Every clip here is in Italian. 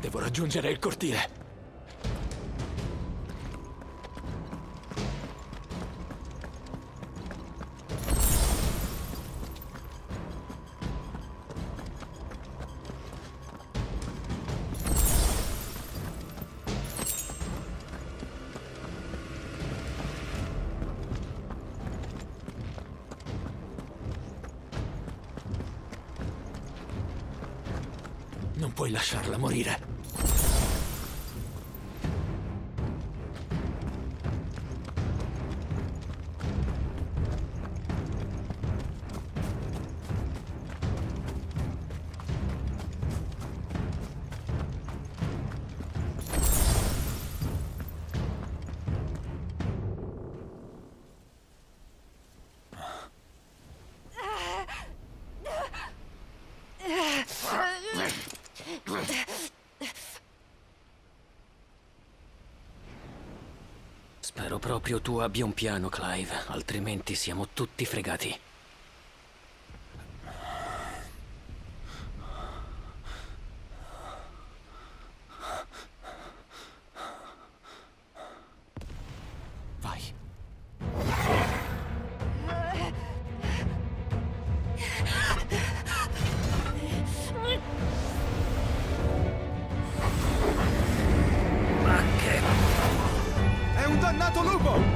Devo raggiungere il cortile. Non puoi lasciarla morire. Spero proprio tu abbia un piano, Clive, altrimenti siamo tutti fregati. Vai. Ma che... È un dannato lupo!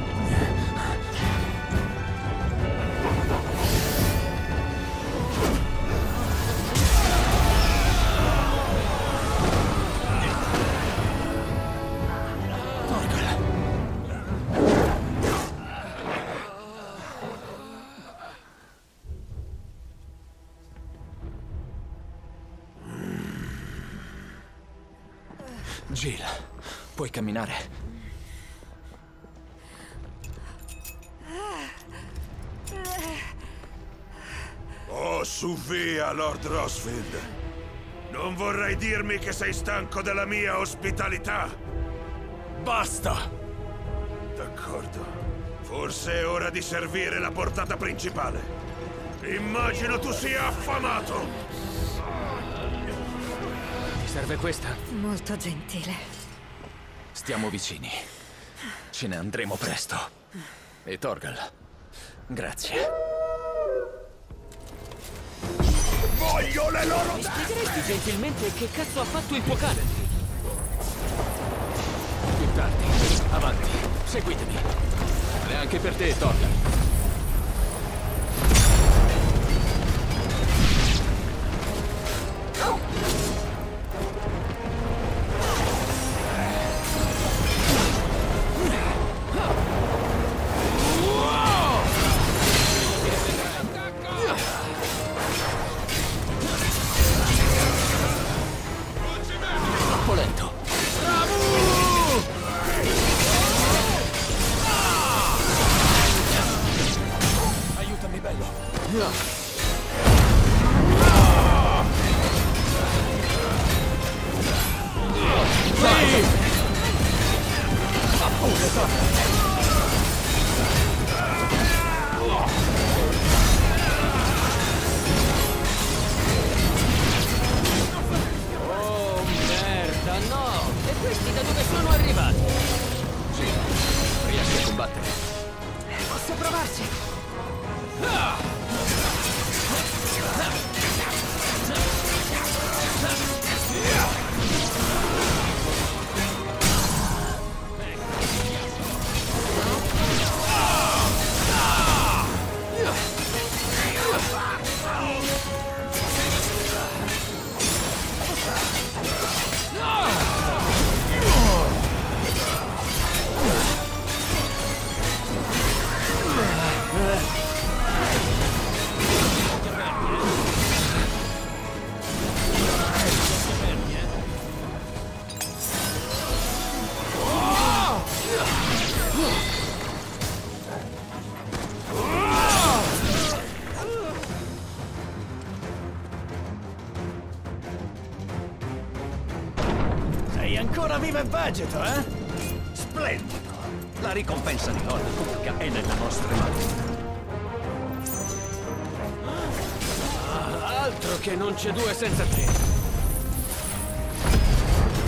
Jill, puoi camminare? Oh, su via, Lord Rosfield. Non vorrai dirmi che sei stanco della mia ospitalità? Basta! D'accordo. Forse è ora di servire la portata principale. Immagino tu sia affamato! Ti serve questa? Molto gentile. Stiamo vicini. Ce ne andremo presto. E Torgal, grazie. Voglio le loro... Mi spiegheresti gentilmente che cazzo ha fatto il tuo cane? Più tardi. Avanti. Seguitemi. E anche per te, Torgal. Troppo lento. Aiutami, bello. Vai! Fa pure, Torgal. Oh, merda, no! E questi da dove sono arrivati? Sì, riesci a combattere. Posso provarci? Sei ancora vivo e vegeto, eh? Splendido! La ricompensa di Lord Kupka è nelle nostre mani. Altro che non c'è due senza tre.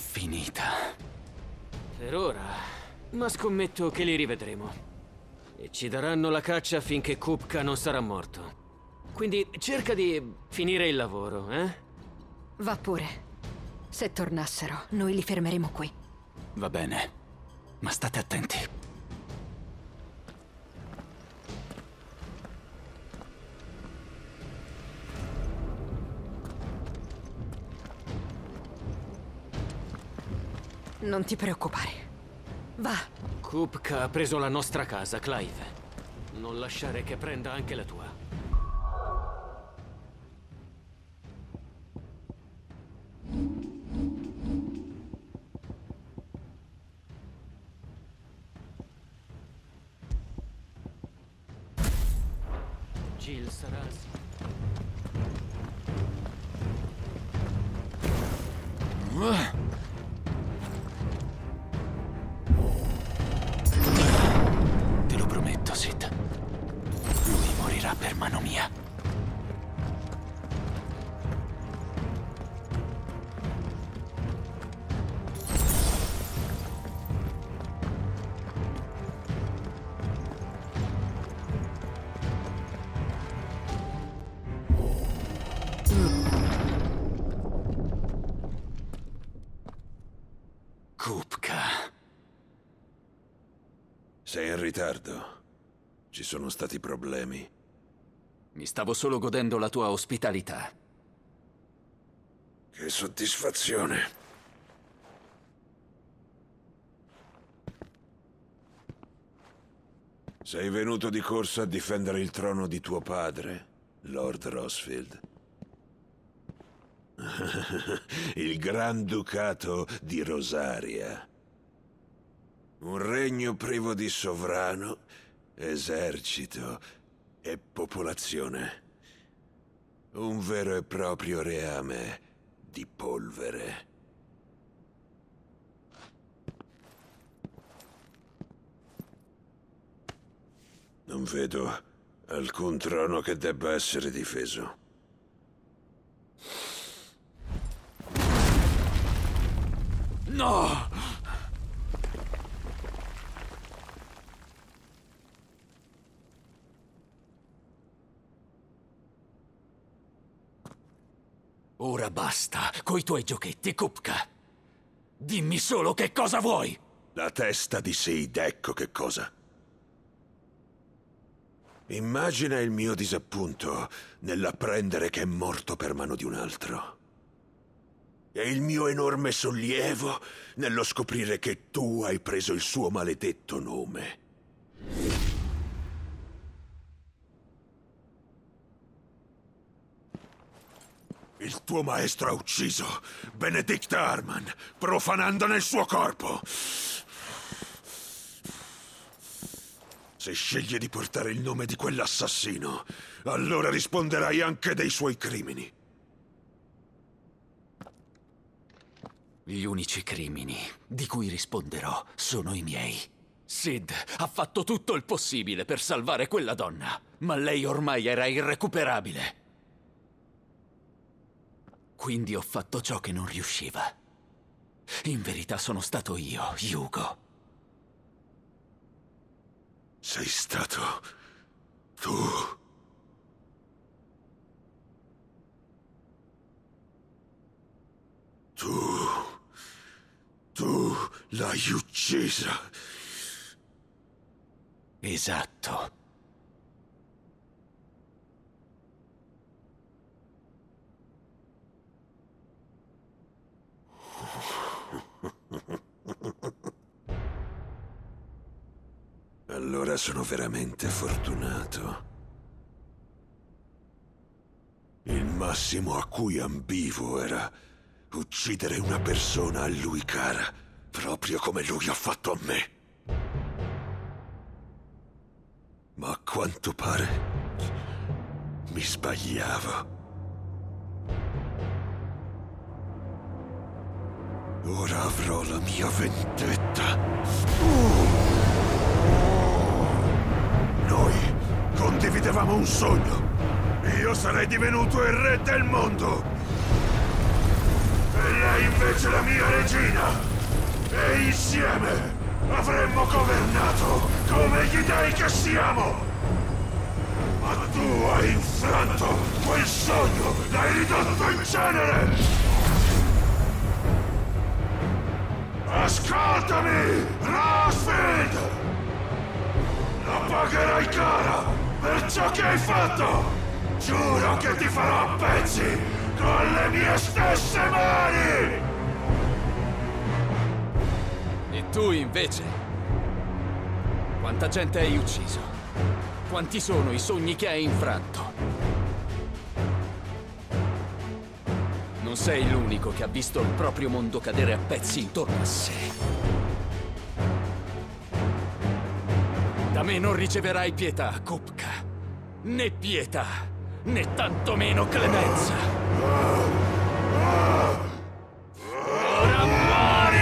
finita. Per ora, ma scommetto che li rivedremo. E ci daranno la caccia finché Kupka non sarà morto. Quindi cerca di finire il lavoro, eh? Va pure. Se tornassero, noi li fermeremo qui. Va bene, ma state attenti. Non ti preoccupare. Va. Kupka ha preso la nostra casa, Clive. Non lasciare che prenda anche la tua. Jill sarà... Te lo prometto, Sid. Lui morirà per mano mia. Kupka. Sei in ritardo. Ci sono stati problemi. Mi stavo solo godendo la tua ospitalità. Che soddisfazione. Sei venuto di corsa a difendere il trono di tuo padre, Lord Rosfield. Il Granducato di Rosaria. Un regno privo di sovrano, esercito e popolazione. Un vero e proprio reame di polvere. Non vedo alcun trono che debba essere difeso. No! Ora basta coi tuoi giochetti, Kupka. Dimmi solo che cosa vuoi. La testa di Sid, ecco che cosa. Immagina il mio disappunto nell'apprendere che è morto per mano di un altro. E il mio enorme sollievo nello scoprire che tu hai preso il suo maledetto nome. Il tuo maestro ha ucciso Benedict Arman, profanandone il suo corpo. Se scegli di portare il nome di quell'assassino, allora risponderai anche dei suoi crimini. Gli unici crimini di cui risponderò sono i miei. Sid ha fatto tutto il possibile per salvare quella donna, ma lei ormai era irrecuperabile. Quindi ho fatto ciò che non riusciva. In verità sono stato io, Hugo. Sei stato tu. Tu l'hai uccisa. Esatto. Allora sono veramente fortunato. Il massimo a cui ambivo era uccidere una persona a lui cara, proprio come lui ha fatto a me. Ma a quanto pare mi sbagliavo. Ora avrò la mia vendetta. Noi condividevamo un sogno. Io sarei divenuto il re del mondo. E lei invece la mia regina. E insieme avremmo governato come gli dei che siamo. Ma tu hai infranto quel sogno, l'hai ridotto in cenere! Ascoltami, Rosfield! La pagherai cara per ciò che hai fatto! Giuro che ti farò a pezzi con le mie stesse mani! E tu invece? Quanta gente hai ucciso? Quanti sono i sogni che hai infranto? Non sei l'unico che ha visto il proprio mondo cadere a pezzi intorno a sé. Da me non riceverai pietà, Kupka. Né pietà, né tantomeno clemenza. Ora muori!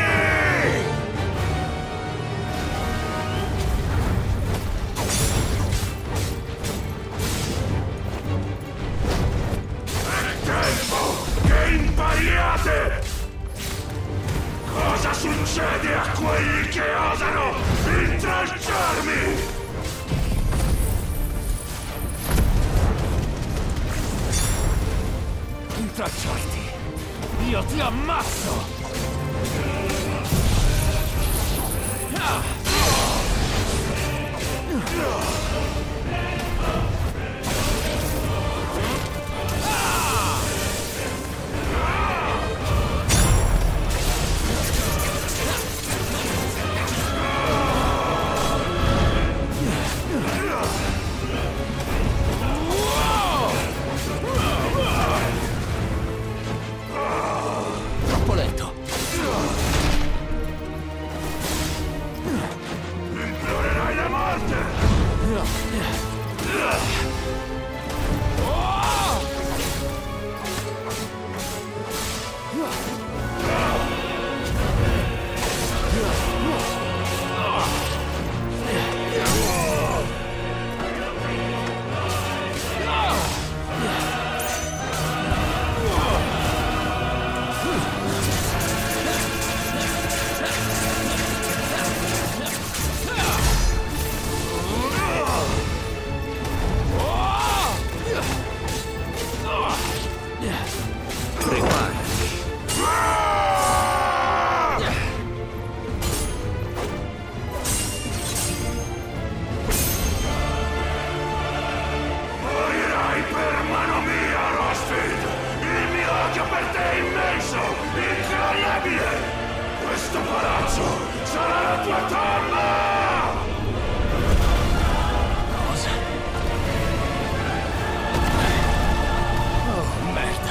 Impariate! Cosa succede a quelli che osano intralciarmi? Intralciarti? Io ti ammazzo! Troppo lento. Implorerai la morte! Morirai per mano mia, Rosfield! Il mio odio per te è immenso, incredibile! Questo palazzo sarà la tua tomba! Cosa? Oh, merda.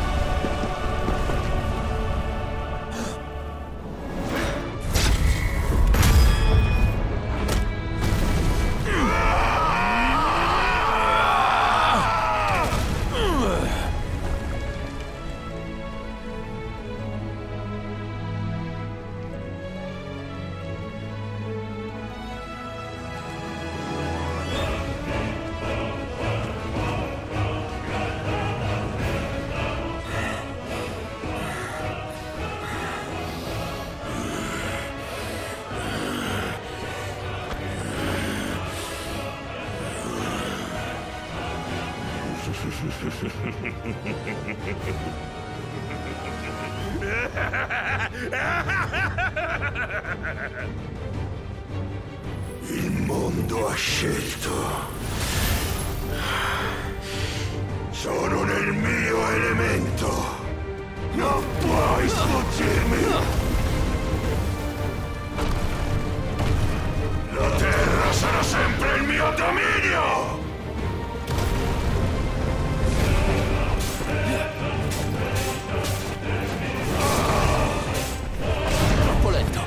Il mondo ha scelto. Sono nel mio elemento. Non puoi sfuggirmi. La terra sarà sempre il mio dominio. Troppo lento.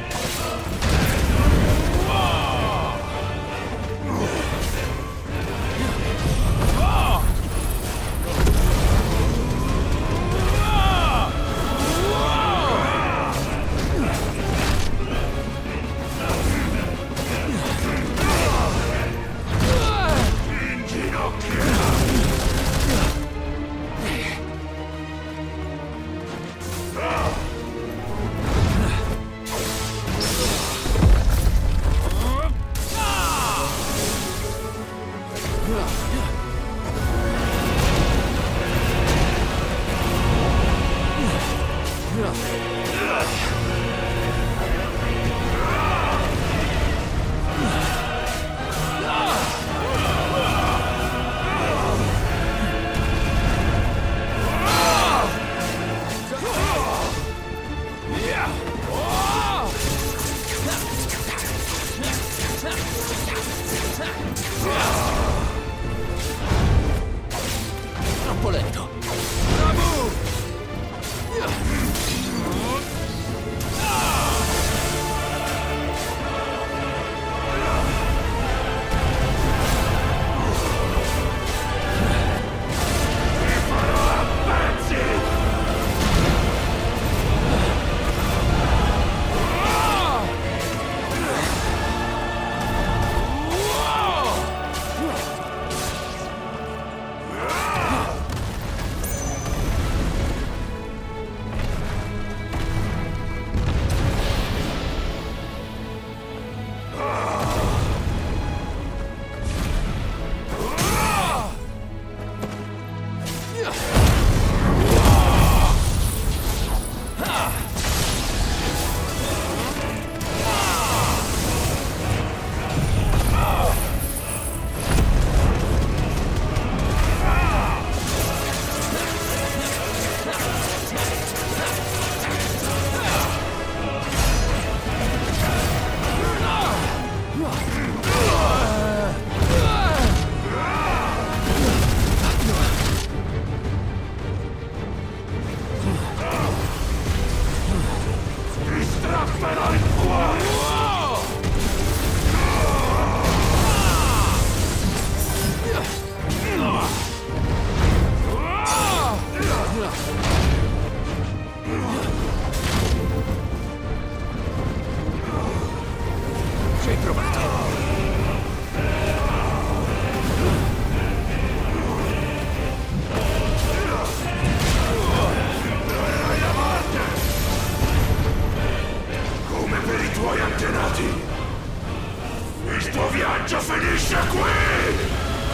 Ci hai provato. Come per i tuoi antenati. Il tuo viaggio finisce qui!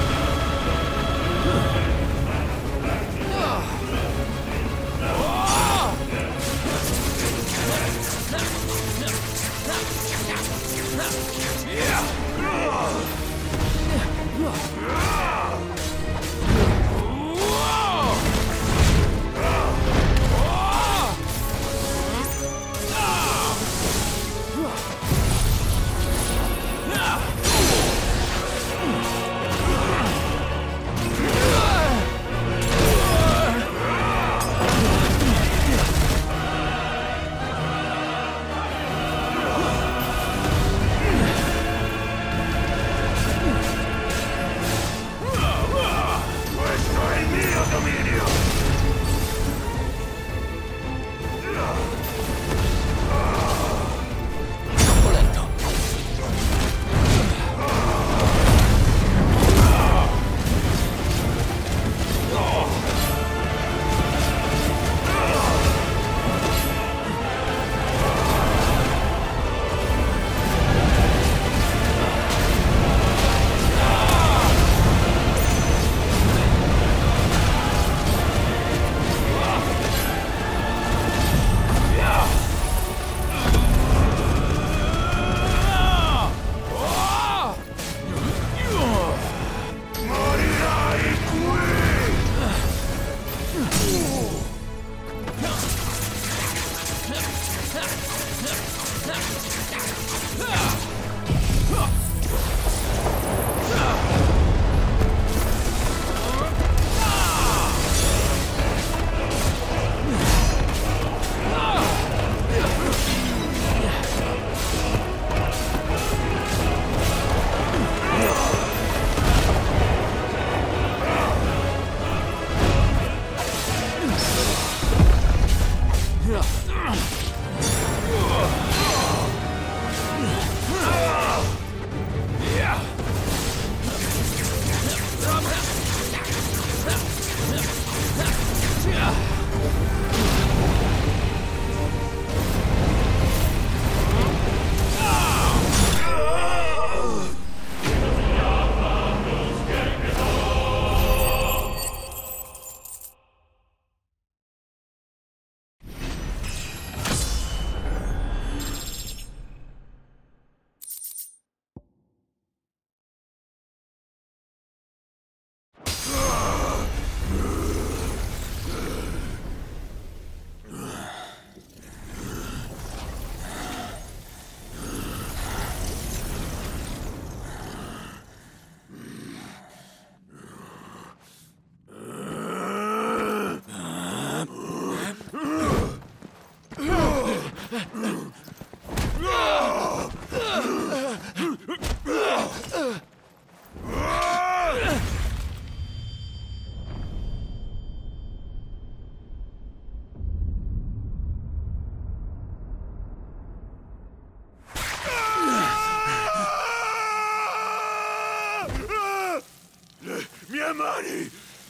mie mani!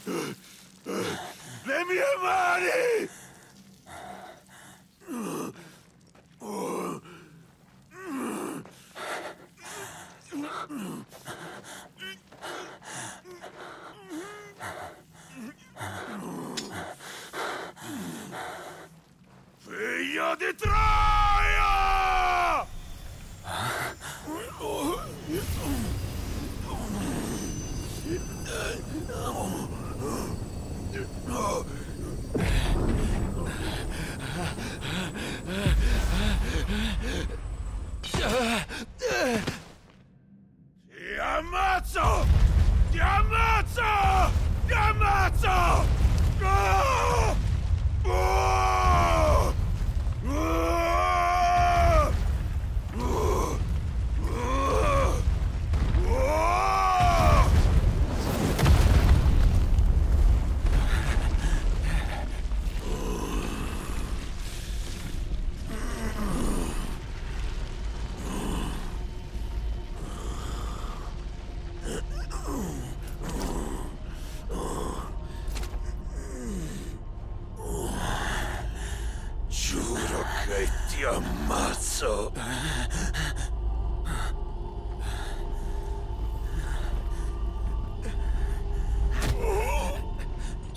Le mie mani! Figlio di Troia! Sia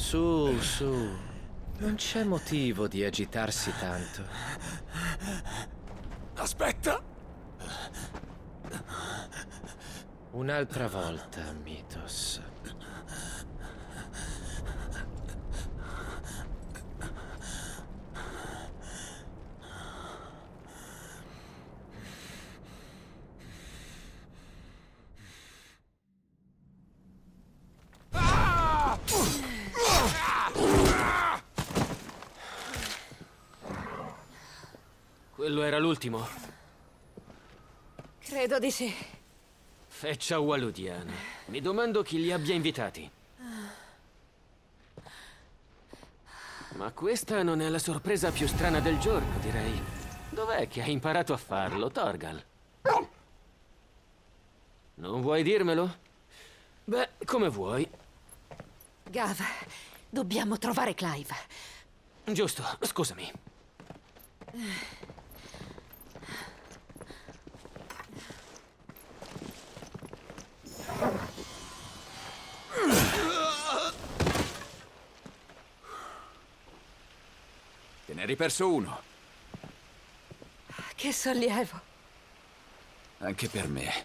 Su, su. Non c'è motivo di agitarsi tanto. Aspetta! Un'altra volta, Mythos. Quello era l'ultimo. Credo di sì. Feccia waludiana. Mi domando chi li abbia invitati. Ma questa non è la sorpresa più strana del giorno, direi. Dov'è che hai imparato a farlo, Torgal? Non vuoi dirmelo? Beh, come vuoi. Gav, dobbiamo trovare Clive. Giusto, scusami. Te ne eri perso uno. Che sollievo. Anche per me.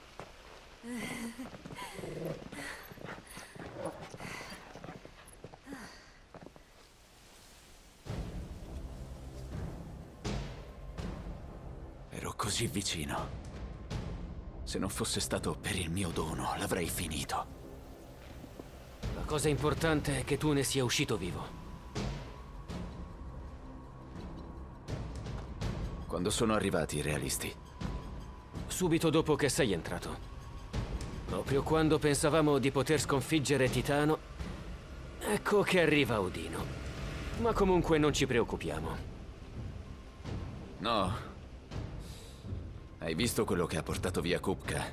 Ero così vicino. Se non fosse stato per il mio dono, l'avrei finito. La cosa importante è che tu ne sia uscito vivo. Quando sono arrivati i realisti? Subito dopo che sei entrato. Proprio quando pensavamo di poter sconfiggere Titano, ecco che arriva Odino. Ma comunque non ci preoccupiamo. No. Hai visto quello che ha portato via Kupka?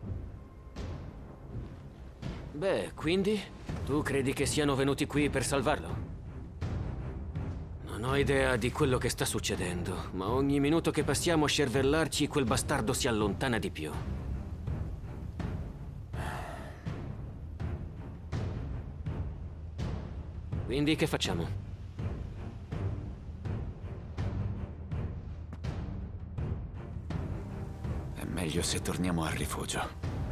Beh, quindi? Tu credi che siano venuti qui per salvarlo? Non ho idea di quello che sta succedendo, ma ogni minuto che passiamo a scervellarci, quel bastardo si allontana di più. Quindi che facciamo? È meglio se torniamo al rifugio.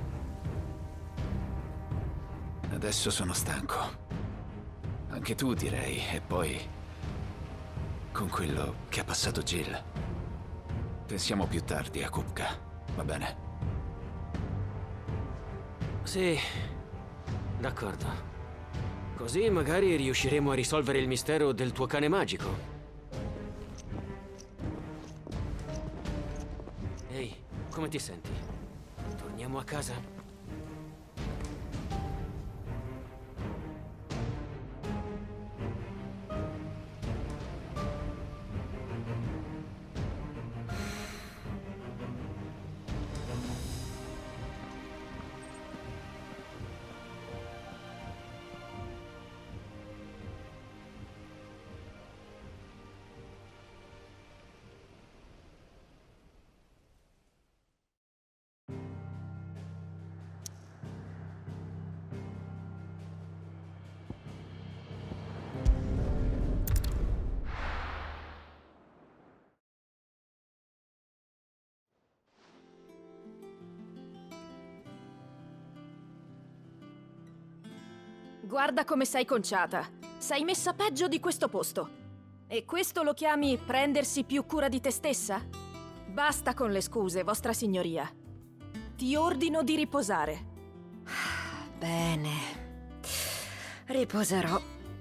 Adesso sono stanco. Anche tu, direi, e poi... con quello che ha passato Jill. Pensiamo più tardi a Kupka, va bene? Sì, d'accordo. Così magari riusciremo a risolvere il mistero del tuo cane magico. Ehi, come ti senti? Torniamo a casa? Guarda come sei conciata. Sei messa peggio di questo posto. E questo lo chiami prendersi più cura di te stessa? Basta con le scuse, vostra signoria. Ti ordino di riposare. Bene. Riposerò.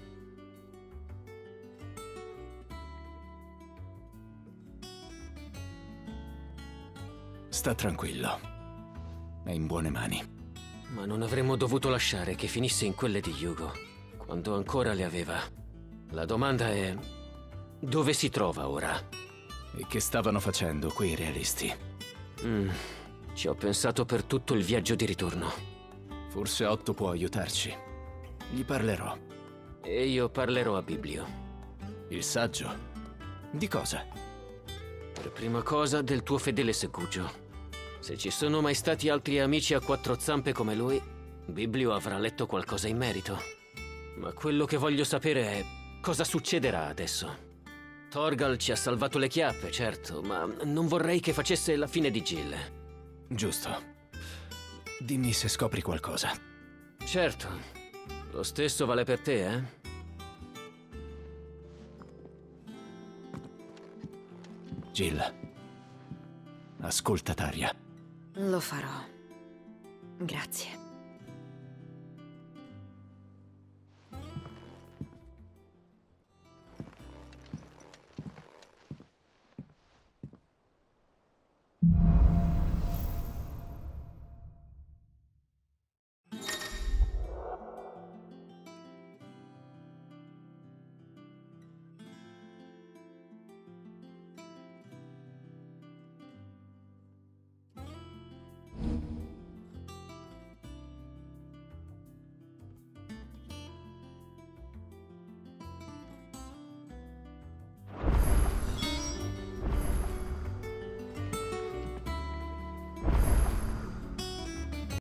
Sta tranquillo. È in buone mani. Ma non avremmo dovuto lasciare che finisse in quelle di Hugo, quando ancora le aveva. La domanda è... dove si trova ora? E che stavano facendo quei realisti? Ci ho pensato per tutto il viaggio di ritorno. Forse Otto può aiutarci. Gli parlerò. E io parlerò a Biblio. Il saggio? Di cosa? Per prima cosa del tuo fedele Segugio. Se ci sono mai stati altri amici a quattro zampe come lui, Biblio avrà letto qualcosa in merito. Ma quello che voglio sapere è cosa succederà adesso. Torgal ci ha salvato le chiappe, certo, ma non vorrei che facesse la fine di Jill. Giusto. Dimmi se scopri qualcosa. Certo, lo stesso vale per te, eh? Jill, ascolta Tarja. Lo farò. Grazie.